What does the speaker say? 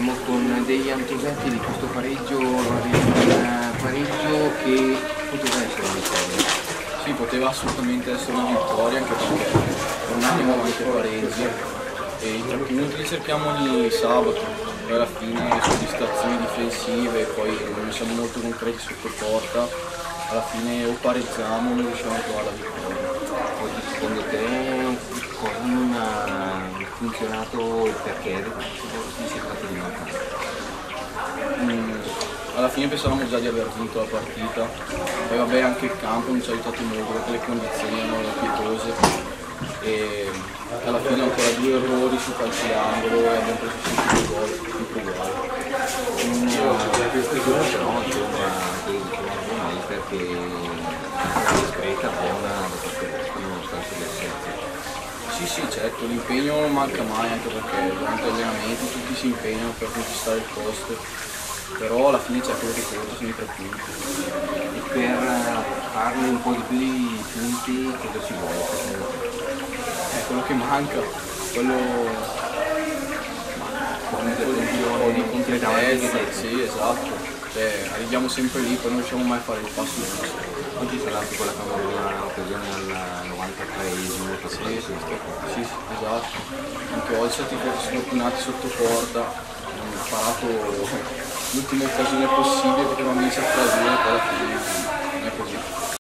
siamo con degli entusiasti di questo pareggio, un pareggio che poteva essere una vittoria. Sì, poteva assolutamente essere una vittoria, anche perché è un attimo avanti pareggi e i 3 punti li cerchiamo ogni sabato, poi alla fine soddisfazioni difensive, poi non siamo molto concreti sotto porta, alla fine o pareggiamo o non riusciamo a trovare la vittoria. Oggi secondo te cosa non ha funzionato e perché si è trattato di mancare? Alla fine pensavamo già di aver vinto la partita, poi vabbè anche il campo non ci ha aiutato molto perché le condizioni erano pietose e alla fine ancora 2 errori su calci d'angolo e abbiamo preso sempre 2 gol, più uguali. Questa figura però insomma anche dicevamo noi perché è discreta, buona da parte vostra nonostante le assenze. Sì, certo, l'impegno non manca mai, anche perché durante gli allenamenti tutti si impegnano per conquistare il posto, però alla fine c'è quello che conta, sono i 3 punti. E per farne un po' di più di punti cosa ci vuole secondo te? È quello che manca, quello di concretezza, sì, esatto. Cioè, arriviamo sempre lì, poi non riusciamo mai a fare il passo giusto. Oggi sarà anche quella famosa occasione al 93esimo per Sì, esatto. Anche oggi siamo stati sfortunati sotto porta, abbiamo parato l'ultima occasione possibile perché non vincere a 3-2 e poi alla fine